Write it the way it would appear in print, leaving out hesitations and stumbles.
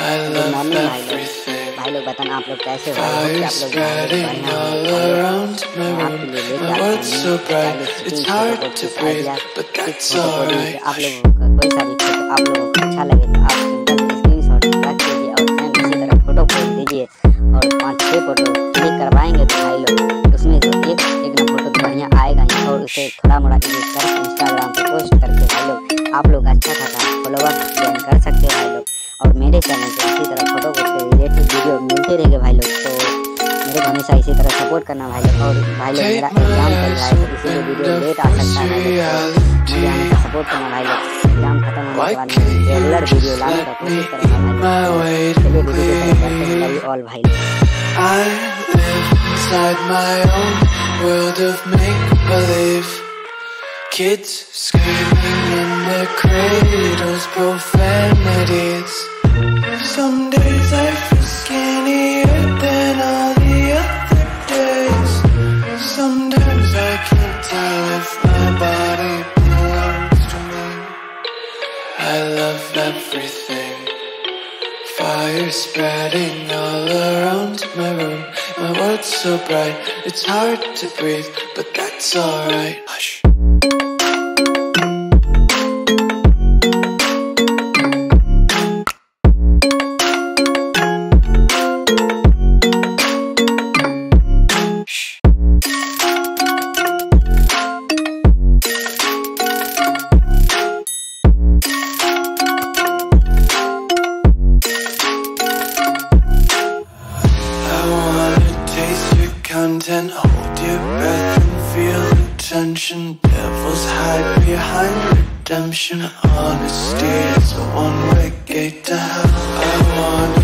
Good morning भाई लोग बताना आप लोग कैसे हो। आप लोग आपके लिए लेके आप लोगों का कोई सा भी फोटो आप लोगों को अच्छा लगे तो आप सिंपल स्क्रीनशॉट रख लीजिए और सेम इसी तरह फोटो पोस्ट दीजिए और 5-6 फोटो क्लिक करवाएंगे तो भाई लोग उसमें जो एक ना फोटो तो बढ़िया आएगा ही और उसे थोड़ा मोड़ा एडिट कर इंस्टाग्राम पे पोस्ट करके भाई लोग आप लोग अच्छा खासा फॉलोवर गेन कर सकते हैं भाई लोग। और मेरे चैनल पे इसी तरह फोटो से रिलेटेड वीडियो मिलते रहेंगे भाई लोग, तो मेरे को हमेशा इसी तरह सपोर्ट करना भाई लोग। और भाई लोग मेरा एग्जाम चल रहा है तो इसीलिए वीडियो लेट आ सकता है भाई लोग, तो मुझे हमेशा सपोर्ट करना भाई लोग। एग्जाम खत्म होने के बाद मैं रेगुलर वीडियो लाने का कोशिश करूँगा भाई लोग। चलिए वीडियो को करते हैं लव यू ऑल भाई लोग। I live inside my own world of make-believe. Kids screaming in their cradles, profanities. Some days I feel skinnier than all the other days. Sometimes I can't tell if my body belongs to me. I love everything. Fire spreading all around my room. My world's so bright, it's hard to breathe, but that's alright. Hush. Content, hold your breath and feel the tension. Devils hide behind redemption. Honesty is a one-way gate to hell. I wanna